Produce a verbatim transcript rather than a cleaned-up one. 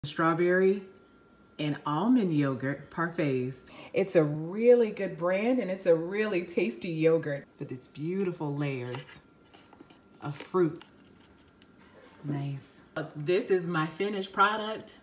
Strawberry and almond yogurt parfaits. It's a really good brand and it's a really tasty yogurt with its beautiful layers of fruit. Nice. This is my finished product.